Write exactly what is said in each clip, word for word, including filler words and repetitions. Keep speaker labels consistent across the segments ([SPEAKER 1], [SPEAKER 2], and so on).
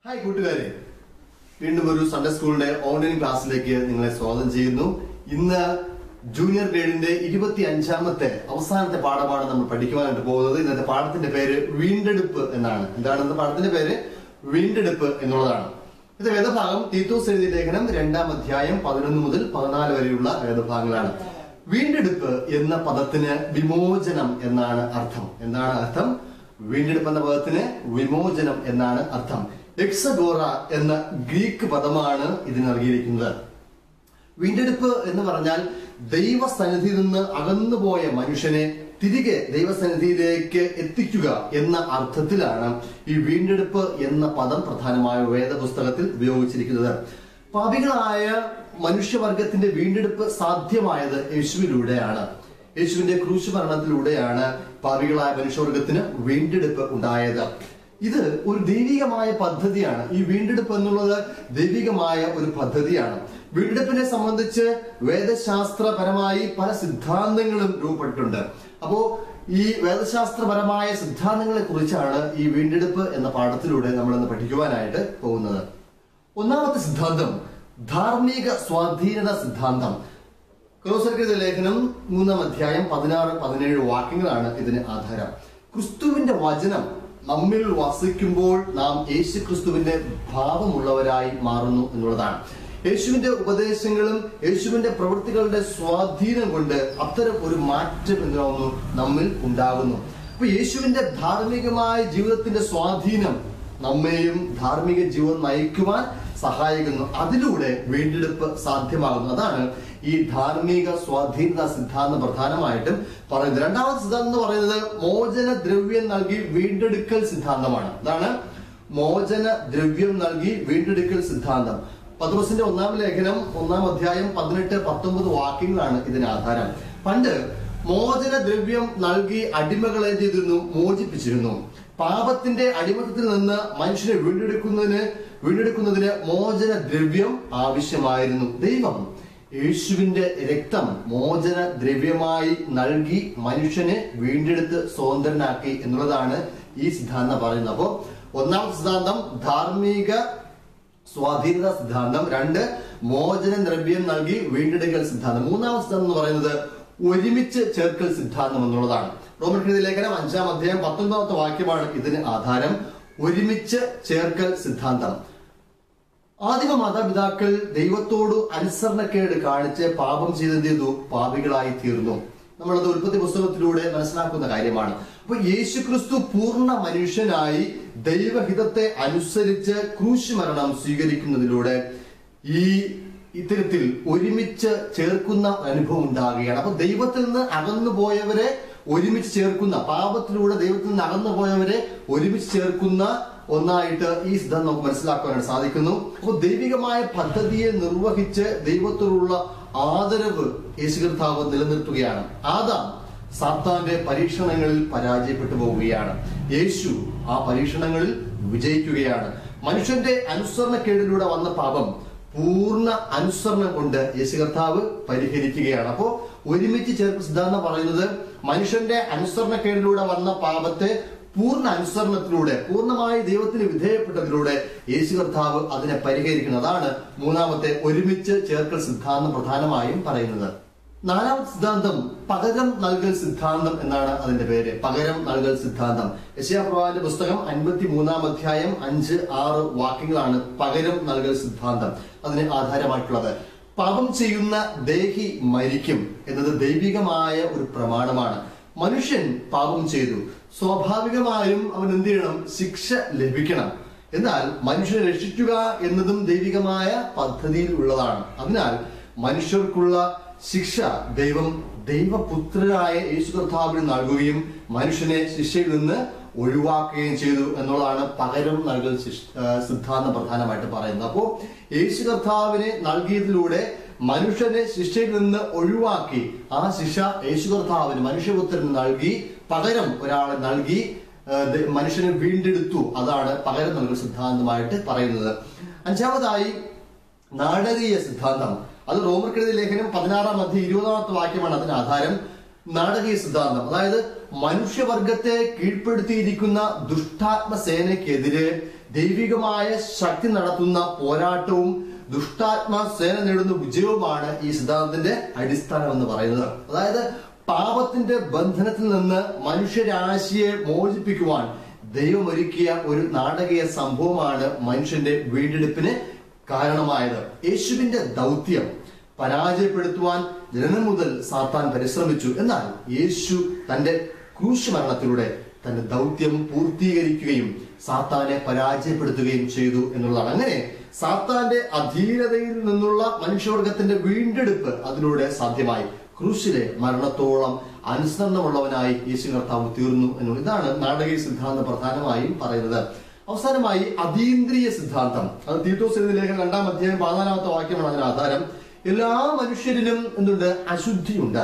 [SPEAKER 1] Hi കൂട്ടുകാരെ, വീണ്ടും ഒരു സൺഡേ സ്കൂളിന്റെ ഓൺലൈൻ ക്ലാസ്സിലേക്ക് നിങ്ങളെ സ്വാഗതം ചെയ്യുന്നു. ഇന്ന് ജൂനിയർ ഗ്രേഡിന്റെ ഇരുപത്തി അഞ്ചാമത്തെ അവസാനത്തെ പാഠമാണ് നമ്മൾ പഠിക്കുവാനായിട്ട് പോകുന്നത്. ഇന്നത്തെ പാഠത്തിന്റെ പേര് വീണ്ടെടുപ്പ് എന്നാണ്. എന്താണ് ഇന്നത്തെ പാഠത്തിന്റെ പേര്? വീണ്ടെടുപ്പ് എന്നുള്ളതാണ്. ഇത് വേദഭാഗം തീത്തോസ് എഴുതിയ ലേഖനം രണ്ടാം അധ്യായം പതിനൊന്ന് മുതൽ പതിനാല് വരെയുള്ള വേദഭാഗങ്ങളാണ്. വീണ്ടെടുപ്പ് എന്ന പദത്തിന് വിമോചനം എന്നാണ് അർത്ഥം. എന്താണ് അർത്ഥം? വീണ്ടെടുപ്പ് എന്ന പദത്തിന് വിമോചനം എന്നാണ് അർത്ഥം. എക്സഗോറ എന്ന ഗ്രീക്ക് പദമാണ് ഇതിന് നൽകിയിരിക്കുന്നത്. വീണ്ടെടുപ്പ് എന്ന് പറഞ്ഞാൽ ദൈവസന്നിധിയിൽ നിന്ന് അകന്നുപോയ മനുഷ്യനെ തിരികെ ദൈവസന്നിധിയിലേക്ക് എത്തിക്കുക എന്ന അർത്ഥത്തിലാണ് ഈ വീണ്ടെടുപ്പ് എന്ന പദം പ്രധാനമായ വേദപുസ്തകത്തിൽ ഉപയോഗിച്ചിരിക്കുന്നത്. പാപികളായ മനുഷ്യവർഗത്തിന്റെ വീണ്ടെടുപ്പ് സാധ്യമായത് യേശുവിലൂടെയാണ്. യേശുവിന്റെ ക്രൂശ് മരണത്തിലൂടെയാണ് പാപികളായ മനുഷ്യവർഗത്തിന് വീണ്ടെടുപ്പ് ഉണ്ടായത്. ഇത് ഒരു ദൈവികമായ പദ്ധതിയാണ്. ഈ വീണ്ടെടുപ്പ് എന്നുള്ളത് ദൈവികമായ ഒരു പദ്ധതിയാണ്. വീണ്ടെടുപ്പിനെ സംബന്ധിച്ച് വേദശാസ്ത്രപരമായി പല സിദ്ധാന്തങ്ങളും രൂപപ്പെട്ടിട്ടുണ്ട്. അപ്പോ ഈ വേദശാസ്ത്രപരമായ സിദ്ധാന്തങ്ങളെ കുറിച്ചാണ് ഈ വീണ്ടെടുപ്പ് എന്ന പാഠത്തിലൂടെ നമ്മൾ ഇന്ന് പഠിക്കുവാനായിട്ട് പോകുന്നത്. ഒന്നാമത്തെ സിദ്ധാന്തം ധാർമ്മിക സ്വാധീനത സിദ്ധാന്തം. കൊലോസ്യർക്കെഴുതിയ ലേഖനം മൂന്നാം അധ്യായം പതിനാറ് പതിനേഴ് വാക്യങ്ങളാണ് ഇതിന് ആധാരം. ക്രിസ്തുവിന്റെ വചനം നമ്മിൽ വസിക്കുമ്പോൾ നാം യേശു ക്രിസ്തുവിന്റെ ഭാവമുള്ളവരായി മാറുന്നു എന്നുള്ളതാണ്. യേശുവിന്റെ ഉപദേശങ്ങളും യേശുവിന്റെ പ്രവൃത്തികളുടെ സ്വാധീനം കൊണ്ട് അത്തരം ഒരു മാറ്റം എന്താവുന്നു നമ്മിൽ ഉണ്ടാകുന്നു. അപ്പൊ യേശുവിന്റെ ധാർമ്മികമായ ജീവിതത്തിന്റെ സ്വാധീനം നമ്മെയും ധാർമ്മിക ജീവിതം നയിക്കുവാൻ സഹായിക്കുന്നു. അതിലൂടെ വീണ്ടെടുപ്പ് സാധ്യമാകുന്നു. അതാണ് ഈ ധാർമ്മിക സ്വാധീനത സിദ്ധാന്തം പ്രധാനമായിട്ടും പറയുന്നത്. രണ്ടാമത്തെ സിദ്ധാന്തം എന്ന് പറയുന്നത് മോചന ദ്രവ്യം നൽകി വീണ്ടെടുക്കൽ സിദ്ധാന്തമാണ്. അതാണ് മോചന ദ്രവ്യം നൽകി വീണ്ടെടുക്കൽ സിദ്ധാന്തം. പത്രോസിന്റെ ഒന്നാം ലേഖനം ഒന്നാം അധ്യായം പതിനെട്ട് പത്തൊമ്പത് വാക്യങ്ങളാണ് ഇതിന് ആധാരം. പണ്ട് മോചന ദ്രവ്യം നൽകി അടിമകളെ ചെയ്തിരുന്നു, മോചിപ്പിച്ചിരുന്നു. പാപത്തിന്റെ അടിമത്തത്തിൽ നിന്ന് മനുഷ്യനെ വീണ്ടെടുക്കുന്നതിന് വീണ്ടെടുക്കുന്നതിന് മോചന ദ്രവ്യം ആവശ്യമായിരുന്നു. ദൈവം യേശുവിന്റെ രക്തം മോചന ദ്രവ്യമായി നൽകി മനുഷ്യനെ വീണ്ടെടുത്ത് സ്വതന്ത്രനാക്കി എന്നുള്ളതാണ് ഈ സിദ്ധാന്തം പറയുന്നത്. അപ്പോ ഒന്നാമത്തെ സിദ്ധാന്തം ധാർമ്മിക സ്വാധീനത സിദ്ധാന്തം, രണ്ട് മോചന ദ്രവ്യം നൽകി വീണ്ടെടുക്കൽ സിദ്ധാന്തം, മൂന്നാമത്തെ സിദ്ധാന്തം എന്ന് പറയുന്നത് ഒരുമിച്ച് ചേർക്കൽ സിദ്ധാന്തം എന്നുള്ളതാണ്. റോമർക്കെഴുതിയ ലേഖനം അഞ്ചാം അധ്യായം പത്തൊൻപതാമത്തെ വാക്യമാണ് ഇതിന് ആധാരം. ഒരുമിച്ച് ചേർക്കൽ സിദ്ധാന്തം. ആദിമ മാതാപിതാക്കൾ ദൈവത്തോട് അനുസരണക്കേട് കാണിച്ച് പാപം ചെയ്തെന്ത് ചെയ്തു? പാപികളായി തീർന്നു. നമ്മളത് ഉൽപ്പത്തി പുസ്തകത്തിലൂടെ മനസ്സിലാക്കുന്ന കാര്യമാണ്. അപ്പൊ യേശു ക്രിസ്തു പൂർണ്ണ മനുഷ്യനായി ദൈവഹിതത്തെ അനുസരിച്ച് ക്രൂശ് മരണം സ്വീകരിക്കുന്നതിലൂടെ ഈ ഇത്തരത്തിൽ ഒരുമിച്ച് ചേർക്കുന്ന അനുഭവം ഉണ്ടാകുകയാണ്. അപ്പൊ ദൈവത്തിൽ നിന്ന് അകന്നു പോയവരെ ഒരുമിച്ച് ചേർക്കുന്ന, പാപത്തിലൂടെ ദൈവത്തിൽ നിന്ന് അകന്നു പോയവരെ ഒരുമിച്ച് ചേർക്കുന്ന ഒന്നായിട്ട് ഈ സിദ്ധാന്തം നമുക്ക് മനസ്സിലാക്കാനായിട്ട് സാധിക്കുന്നു. അപ്പോൾ ദൈവികമായ പദ്ധതിയെ നിർവഹിച്ച് ദൈവത്തോടുള്ള ആദരവ് യേശു കർത്താവ് നിലനിർത്തുകയാണ്. ആദാം സാത്താന്റെ പരീക്ഷണങ്ങളിൽ പരാജയപ്പെട്ടു പോവുകയാണ്. യേശു ആ പരീക്ഷണങ്ങളിൽ വിജയിക്കുകയാണ്. മനുഷ്യന്റെ അനുസരണക്കേടിലൂടെ വന്ന പാപം പൂർണ്ണ അനുസരണം കൊണ്ട് യേശു കർത്താവ് പരിഹരിക്കുകയാണ്. അപ്പോ ഒരുമിച്ച് ചേർപ്പ് സിദ്ധാന്തം പറയുന്നത് മനുഷ്യന്റെ അനുസരണക്കേടിലൂടെ വന്ന പാപത്തെ പൂർണ്ണ അനുസരണത്തിലൂടെ, പൂർണ്ണമായി ദൈവത്തിന് വിധേയപ്പെട്ടതിലൂടെ യേശു കർത്താവ് അതിനെ പരിഹരിക്കുന്നത്. അതാണ് മൂന്നാമത്തെ ഒരുമിച്ച് ചേർക്കൽ സിദ്ധാന്തം പ്രധാനമായും പറയുന്നത്. നാലാമത്തെ സിദ്ധാന്തം പകരം നൽകൽ സിദ്ധാന്തം എന്നാണ് അതിന്റെ പേര്. പകരം നൽകൽ സിദ്ധാന്തം. യെശയ്യാ പ്രവാചകന്റെ പുസ്തകം അൻപത്തി മൂന്നാം അധ്യായം അഞ്ച് ആറ് വാക്യങ്ങളാണ് പകരം നൽകൽ സിദ്ധാന്തം അതിന് ആധാരമായിട്ടുള്ളത്. പാപം ചെയ്യുന്ന ദേഹി മരിക്കും എന്നത് ദൈവികമായ ഒരു പ്രമാണമാണ്. മനുഷ്യൻ പാപം ചെയ്തു, സ്വാഭാവികമായും അവൻ എന്ത് ചെയ്യണം? ശിക്ഷ ലഭിക്കണം. എന്നാൽ മനുഷ്യനെ രക്ഷിക്കുക എന്നതും ദൈവികമായ പദ്ധതിയിൽ ഉള്ളതാണ്. അതിനാൽ മനുഷ്യർക്കുള്ള ശിക്ഷ ദൈവം ദൈവപുത്രരായ യേശു കർത്താവിന് നൽകുകയും മനുഷ്യനെ ശിക്ഷയിൽ നിന്ന് ഒഴിവാക്കുകയും ചെയ്തു എന്നുള്ളതാണ് പകരം നൽകൽ സിദ്ധാന്തം പ്രധാനമായിട്ട് പറയുന്നത്. അപ്പോ യേശു കർത്താവിനെ നൽകിയതിലൂടെ മനുഷ്യനെ ശിക്ഷയിൽ നിന്ന് ഒഴിവാക്കി ആ ശിക്ഷ യേശു കർത്താവിന് മനുഷ്യപുത്രന് നൽകി പകരം ഒരാളെ നൽകി മനുഷ്യനെ വീണ്ടെടുത്തു. അതാണ് പകരം നൽകൽ സിദ്ധാന്തമായിട്ട് പറയുന്നത്. അഞ്ചാമതായി നാടകീയ സിദ്ധാന്തം. അത് റോമർക്കെഴുതിയ ലേഖനം പതിനാറാം അധ്യായം ഇരുപതാമത്തെ വാക്യമാണ് അതിന് ആധാരം. നാടകീയ സിദ്ധാന്തം, അതായത് മനുഷ്യവർഗത്തെ കീഴ്പ്പെടുത്തിയിരിക്കുന്ന ദുഷ്ടാത്മ സേനയ്ക്കെതിരെ ദൈവികമായ ശക്തി നടത്തുന്ന പോരാട്ടവും ദുഷ്ടാത്മാ സേന നേടുന്ന വിജയവുമാണ് ഈ സിദ്ധാന്തത്തിന്റെ അടിസ്ഥാനം എന്ന് പറയുന്നത്. അതായത് പാപത്തിന്റെ ബന്ധനത്തിൽ നിന്ന് മനുഷ്യരാശിയെ മോചിപ്പിക്കുവാൻ ദൈവം ഒരുക്കിയ ഒരു നാടകീയ സംഭവമാണ് മനുഷ്യന്റെ വീണ്ടെടുപ്പിന് കാരണമായത്. യേശുവിന്റെ ദൗത്യം പരാജയപ്പെടുത്തുവാൻ ജനനം മുതൽ സാത്താൻ പരിശ്രമിച്ചു. എന്നാൽ യേശു തന്റെ ക്രൂശ് മരണത്തിലൂടെ തന്റെ ദൗത്യം പൂർത്തീകരിക്കുകയും സാത്താനെ പരാജയപ്പെടുത്തുകയും ചെയ്തു എന്നുള്ളതാണ്. അങ്ങനെ സാത്താന്റെ അധീനതയിൽ നിന്നുള്ള മനുഷ്യവർഗത്തിന്റെ വീണ്ടെടുപ്പ് അതിലൂടെ സാധ്യമായി. ക്രൂശിലെ മരണത്തോളം അനുസരണമുള്ളവനായി യേശു കർത്താവ് തീർന്നു എന്നുള്ളത് ഇതാണ് നാടകീയ സിദ്ധാന്തം പ്രധാനമായും പറയുന്നത്. അവസാനമായി അതീന്ദ്രിയ സിദ്ധാന്തം, അത് തീത്തോസ് എഴുതിയ ലേഖനം രണ്ടാം അധ്യായം പതിനാലാമത്തെ വാക്യമാണ് അതിന് ആധാരം. എല്ലാ മനുഷ്യരിലും എന്തുണ്ട്? അശുദ്ധിയുണ്ട്.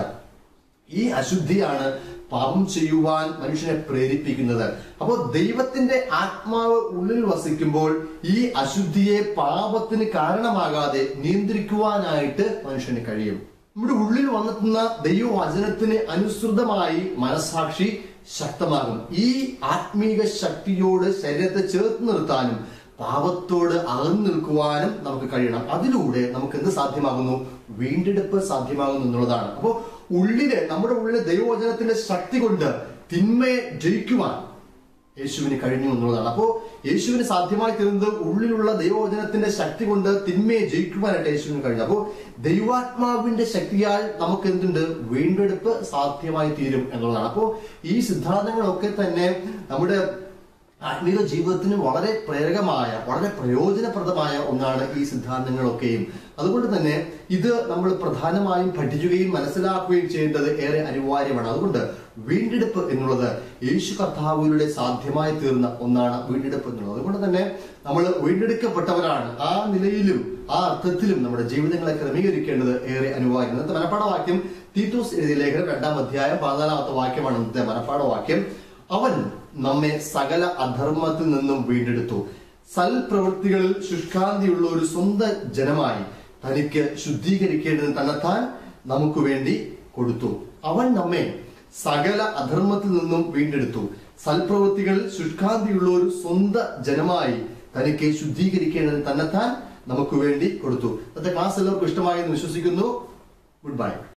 [SPEAKER 1] ഈ അശുദ്ധിയാണ് പാപം ചെയ്യുവാൻ മനുഷ്യനെ പ്രേരിപ്പിക്കുന്നത്. അപ്പോൾ ദൈവത്തിന്റെ ആത്മാവ് ഉള്ളിൽ വസിക്കുമ്പോൾ ഈ അശുദ്ധിയെ പാപത്തിന് കാരണമാകാതെ നിയന്ത്രിക്കുവാനായിട്ട് മനുഷ്യന് കഴിയും. നമ്മുടെ ഉള്ളിൽ വന്നെത്തുന്ന ദൈവവചനത്തിന് അനുസൃതമായി മനസ്സാക്ഷി ശക്തമാകും. ഈ ആത്മീക ശക്തിയോട് ശരീരത്തെ ചേർത്ത് നിർത്താനും പാപത്തോട് അകന്നു നിൽക്കുവാനും നമുക്ക് കഴിയണം. അതിലൂടെ നമുക്ക് എന്ത് സാധ്യമാകുന്നു? വീണ്ടെടുപ്പ് സാധ്യമാകുന്നു എന്നുള്ളതാണ്. അപ്പോ ഉള്ളില് നമ്മുടെ ഉള്ളിലെ ദൈവവചനത്തിന്റെ ശക്തി കൊണ്ട് തിന്മയെ ജയിക്കുവാൻ യേശുവിന് കഴിഞ്ഞു എന്നുള്ളതാണ്. അപ്പോ യേശുവിന് സാധ്യമായി തീർന്നത് ഉള്ളിലുള്ള ദൈവവചനത്തിന്റെ ശക്തി കൊണ്ട് തിന്മയെ ജയിക്കുവാനായിട്ട് യേശുവിന് കഴിഞ്ഞു. അപ്പോ ദൈവാത്മാവിന്റെ ശക്തിയാൽ നമുക്ക് എന്തുണ്ട്? വീണ്ടെടുപ്പ് സാധ്യമായി തീരും എന്നുള്ളതാണ്. അപ്പോ ഈ സിദ്ധാന്തങ്ങളൊക്കെ തന്നെ നമ്മുടെ ആത്മീയ ജീവിതത്തിന് വളരെ പ്രേരകമായ, വളരെ പ്രയോജനപ്രദമായ ഒന്നാണ് ഈ സിദ്ധാന്തങ്ങളൊക്കെയും. അതുകൊണ്ട് തന്നെ ഇത് നമ്മൾ പ്രധാനമായും പഠിക്കുകയും മനസ്സിലാക്കുകയും ചെയ്യേണ്ടത് ഏറെ അനിവാര്യമാണ്. അതുകൊണ്ട് വീണ്ടെടുപ്പ് എന്നുള്ളത് യേശു കർത്താവിലൂടെ സാധ്യമായി തീർന്ന ഒന്നാണ് വീണ്ടെടുപ്പ് എന്നുള്ളത്. അതുകൊണ്ട് തന്നെ നമ്മൾ വീണ്ടെടുക്കപ്പെട്ടവരാണ്. ആ നിലയിലും ആ അർത്ഥത്തിലും നമ്മുടെ ജീവിതങ്ങളെ ക്രമീകരിക്കേണ്ടത് ഏറെ അനിവാര്യം. ഇന്നത്തെ മനപ്പാഠവാക്യം തീത്തോസ് എഴുതിയ ലേഖനം രണ്ടാം അധ്യായം പതിനാലാമത്തെ വാക്യമാണ് ഇന്നത്തെ മനപ്പാഠവാക്യം. അവൻ നമ്മെ സകല അധർമ്മത്തിൽ നിന്നും വീണ്ടെടുത്തു, സൽപ്രവൃത്തികളിൽ ശുഷ്കാന്തിയുള്ള ഒരു സ്വന്തം ജനമായി തനിക്ക് ശുദ്ധീകരിക്കേണ്ടതിന് തന്നെത്താൻ നമുക്ക് വേണ്ടി കൊടുത്തു. അവൻ നമ്മെ സകല അധർമ്മത്തിൽ നിന്നും വീണ്ടെടുത്തു, സൽപ്രവൃത്തികളിൽ ശുഷ്കാന്തിയുള്ള ഒരു സ്വന്തം ജനമായി തനിക്ക് ശുദ്ധീകരിക്കേണ്ടതിന് തന്നെത്താൻ നമുക്ക് വേണ്ടി കൊടുത്തു. ഇന്നത്തെ ക്ലാസ് എല്ലാവർക്കും ഇഷ്ടമായി എന്ന് വിശ്വസിക്കുന്നു. Good by.